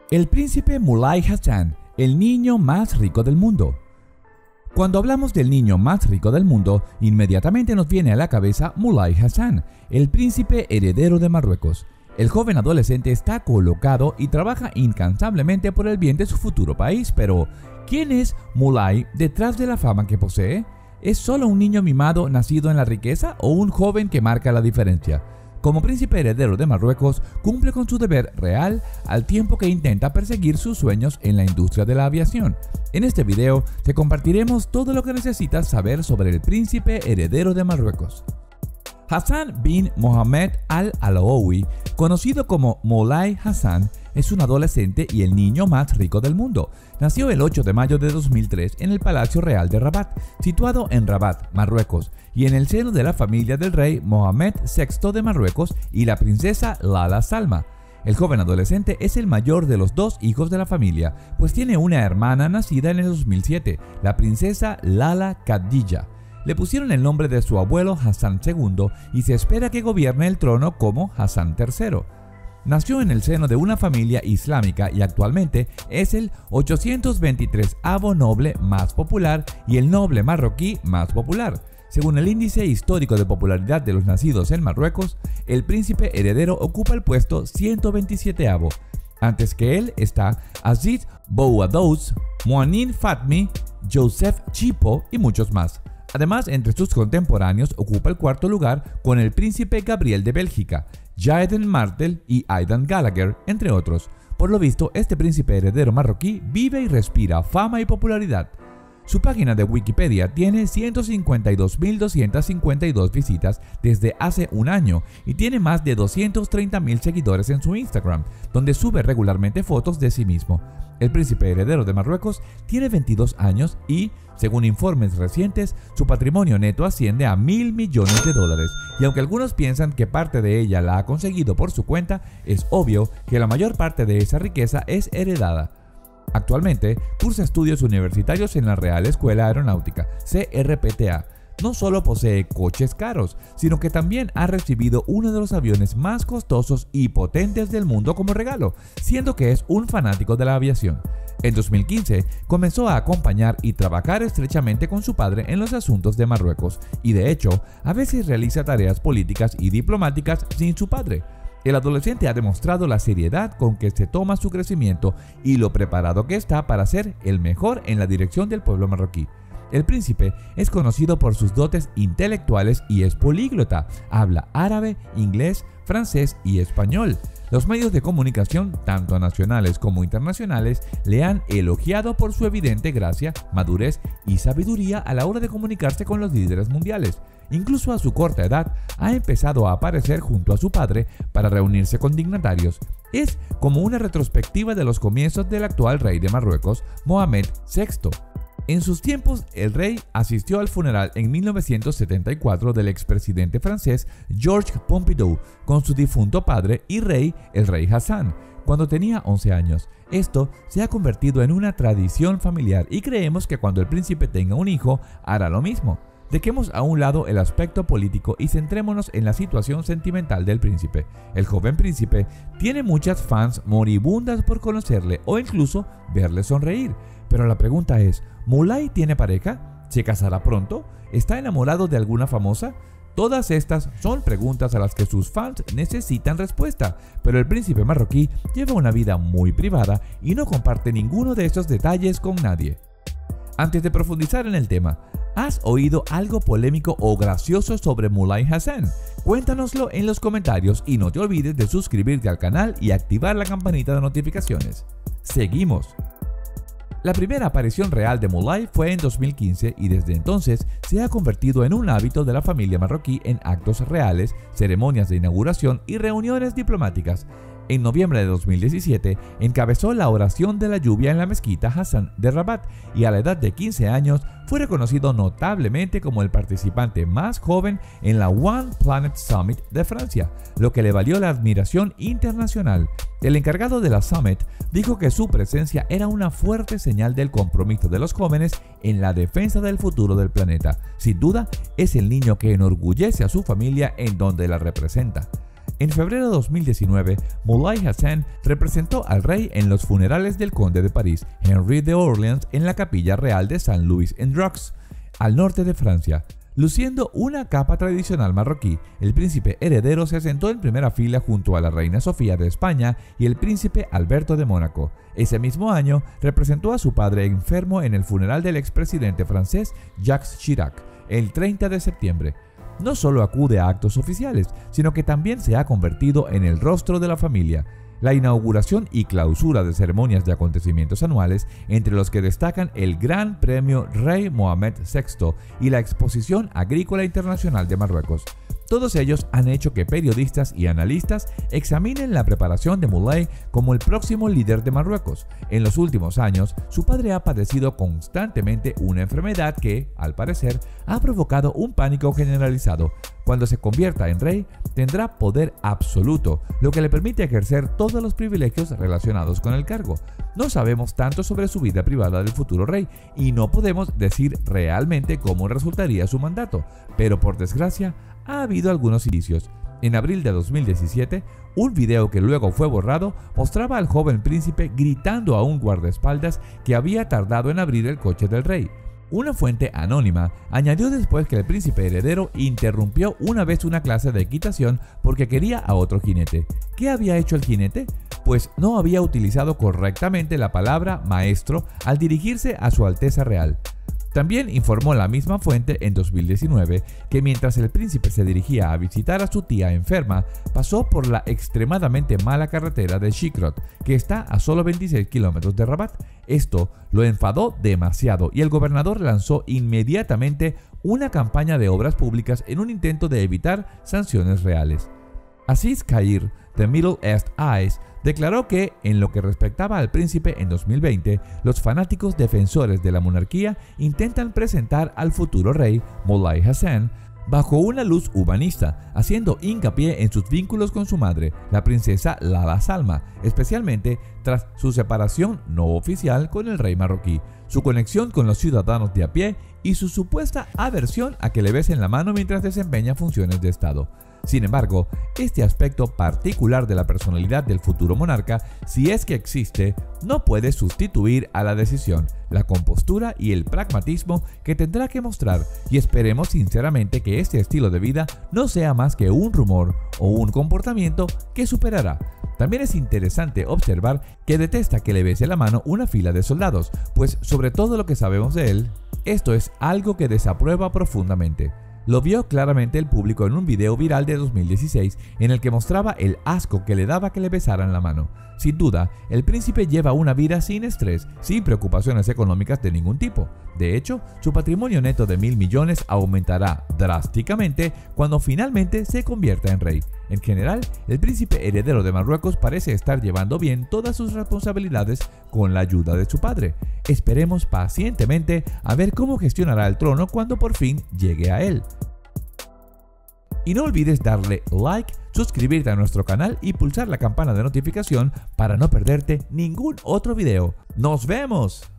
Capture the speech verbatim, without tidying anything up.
El príncipe Mulay Hassan, el niño más rico del mundo. Cuando hablamos del niño más rico del mundo, inmediatamente nos viene a la cabeza Mulay Hassan, el príncipe heredero de Marruecos. El joven adolescente está colocado y trabaja incansablemente por el bien de su futuro país, pero ¿quién es Mulay detrás de la fama que posee? ¿Es solo un niño mimado nacido en la riqueza o un joven que marca la diferencia? Como príncipe heredero de Marruecos, cumple con su deber real al tiempo que intenta perseguir sus sueños en la industria de la aviación. En este video te compartiremos todo lo que necesitas saber sobre el príncipe heredero de Marruecos. Hassan bin Mohammed al-Alaoui, conocido como Mulay Hassan, es un adolescente y el niño más rico del mundo. Nació el ocho de mayo de dos mil tres en el Palacio Real de Rabat, situado en Rabat, Marruecos, y en el seno de la familia del rey Mohammed sexto de Marruecos y la princesa Lala Salma. El joven adolescente es el mayor de los dos hijos de la familia, pues tiene una hermana nacida en el dos mil siete, la princesa Lala Khadija. Le pusieron el nombre de su abuelo Hassan segundo y se espera que gobierne el trono como Hassan tercero. Nació en el seno de una familia islámica y actualmente es el ochocientos veintitrésavo noble más popular y el noble marroquí más popular. Según el índice histórico de popularidad de los nacidos en Marruecos, el príncipe heredero ocupa el puesto ciento veintisieteavo. Antes que él está Aziz Bouadouz, Mouanin Fatmi, Joseph Chipo y muchos más. Además, entre sus contemporáneos ocupa el cuarto lugar con el príncipe Gabriel de Bélgica, Jaeden Martel y Aidan Gallagher, entre otros. Por lo visto, este príncipe heredero marroquí vive y respira fama y popularidad. Su página de Wikipedia tiene ciento cincuenta y dos mil doscientas cincuenta y dos visitas desde hace un año y tiene más de doscientos treinta mil seguidores en su Instagram, donde sube regularmente fotos de sí mismo. El príncipe heredero de Marruecos tiene veintidós años y, según informes recientes, su patrimonio neto asciende a mil millones de dólares. Y aunque algunos piensan que parte de ella la ha conseguido por su cuenta, es obvio que la mayor parte de esa riqueza es heredada. Actualmente, cursa estudios universitarios en la Real Escuela Aeronáutica, C R P T A. No solo posee coches caros, sino que también ha recibido uno de los aviones más costosos y potentes del mundo como regalo, siendo que es un fanático de la aviación. En dos mil quince comenzó a acompañar y trabajar estrechamente con su padre en los asuntos de Marruecos, y de hecho, a veces realiza tareas políticas y diplomáticas sin su padre. El adolescente ha demostrado la seriedad con que se toma su crecimiento y lo preparado que está para ser el mejor en la dirección del pueblo marroquí. El príncipe es conocido por sus dotes intelectuales y es políglota. Habla árabe, inglés, francés y español. Los medios de comunicación, tanto nacionales como internacionales, le han elogiado por su evidente gracia, madurez y sabiduría a la hora de comunicarse con los líderes mundiales. Incluso a su corta edad, ha empezado a aparecer junto a su padre para reunirse con dignatarios. Es como una retrospectiva de los comienzos del actual rey de Marruecos, Mohammed sexto. En sus tiempos, el rey asistió al funeral en mil novecientos setenta y cuatro del expresidente francés Georges Pompidou con su difunto padre y rey, el rey Hassan, cuando tenía once años. Esto se ha convertido en una tradición familiar y creemos que cuando el príncipe tenga un hijo, hará lo mismo. Dejemos a un lado el aspecto político y centrémonos en la situación sentimental del príncipe. El joven príncipe tiene muchas fans moribundas por conocerle o incluso verle sonreír. Pero la pregunta es, ¿Mulay tiene pareja? ¿Se casará pronto? ¿Está enamorado de alguna famosa? Todas estas son preguntas a las que sus fans necesitan respuesta, pero el príncipe marroquí lleva una vida muy privada y no comparte ninguno de esos detalles con nadie. Antes de profundizar en el tema, ¿has oído algo polémico o gracioso sobre Mulay Hassan? Cuéntanoslo en los comentarios y no te olvides de suscribirte al canal y activar la campanita de notificaciones. Seguimos. La primera aparición real de Mulay fue en dos mil quince y desde entonces se ha convertido en un hábito de la familia marroquí en actos reales, ceremonias de inauguración y reuniones diplomáticas. En noviembre de dos mil diecisiete encabezó la oración de la lluvia en la mezquita Hassan de Rabat y a la edad de quince años fue reconocido notablemente como el participante más joven en la One Planet Summit de Francia, lo que le valió la admiración internacional. El encargado de la Summit dijo que su presencia era una fuerte señal del compromiso de los jóvenes en la defensa del futuro del planeta. Sin duda, es el niño que enorgullece a su familia en donde la representa. En febrero de dos mil diecinueve, Moulay Hassan representó al rey en los funerales del conde de París, Henry de Orleans, en la capilla real de Saint-Louis-en-Drox, al norte de Francia. Luciendo una capa tradicional marroquí, el príncipe heredero se sentó en primera fila junto a la reina Sofía de España y el príncipe Alberto de Mónaco. Ese mismo año, representó a su padre enfermo en el funeral del expresidente francés Jacques Chirac, el treinta de septiembre. No solo acude a actos oficiales, sino que también se ha convertido en el rostro de la familia. La inauguración y clausura de ceremonias de acontecimientos anuales, entre los que destacan el Gran Premio Rey Mohamed sexto y la Exposición Agrícola Internacional de Marruecos. Todos ellos han hecho que periodistas y analistas examinen la preparación de Moulay como el próximo líder de Marruecos. En los últimos años, su padre ha padecido constantemente una enfermedad que, al parecer, ha provocado un pánico generalizado. Cuando se convierta en rey, tendrá poder absoluto, lo que le permite ejercer todos los privilegios relacionados con el cargo. No sabemos tanto sobre su vida privada del futuro rey y no podemos decir realmente cómo resultaría su mandato, pero por desgracia, ha habido algunos indicios. En abril de dos mil diecisiete, un video que luego fue borrado mostraba al joven príncipe gritando a un guardaespaldas que había tardado en abrir el coche del rey. Una fuente anónima añadió después que el príncipe heredero interrumpió una vez una clase de equitación porque quería a otro jinete. ¿Qué había hecho el jinete? Pues no había utilizado correctamente la palabra maestro al dirigirse a su Alteza Real. También informó la misma fuente en dos mil diecinueve que mientras el príncipe se dirigía a visitar a su tía enferma, pasó por la extremadamente mala carretera de Shikrot, que está a solo veintiséis kilómetros de Rabat. Esto lo enfadó demasiado y el gobernador lanzó inmediatamente una campaña de obras públicas en un intento de evitar sanciones reales. Aziz Khair, de Middle East Eyes, declaró que, en lo que respectaba al príncipe en dos mil veinte, los fanáticos defensores de la monarquía intentan presentar al futuro rey, Moulay Hassan, bajo una luz humanista, haciendo hincapié en sus vínculos con su madre, la princesa Lala Salma, especialmente tras su separación no oficial con el rey marroquí, su conexión con los ciudadanos de a pie y su supuesta aversión a que le besen la mano mientras desempeña funciones de Estado. Sin embargo, este aspecto particular de la personalidad del futuro monarca, si es que existe, no puede sustituir a la decisión, la compostura y el pragmatismo que tendrá que mostrar, y esperemos sinceramente que este estilo de vida no sea más que un rumor o un comportamiento que superará. También es interesante observar que detesta que le bese la mano una fila de soldados, pues sobre todo lo que sabemos de él, esto es algo que desaprueba profundamente. Lo vio claramente el público en un video viral de dos mil dieciséis en el que mostraba el asco que le daba que le besaran la mano. Sin duda, el príncipe lleva una vida sin estrés, sin preocupaciones económicas de ningún tipo. De hecho, su patrimonio neto de mil millones aumentará drásticamente cuando finalmente se convierta en rey. En general, el príncipe heredero de Marruecos parece estar llevando bien todas sus responsabilidades con la ayuda de su padre. Esperemos pacientemente a ver cómo gestionará el trono cuando por fin llegue a él. Y no olvides darle like, suscribirte a nuestro canal y pulsar la campana de notificación para no perderte ningún otro video. ¡Nos vemos!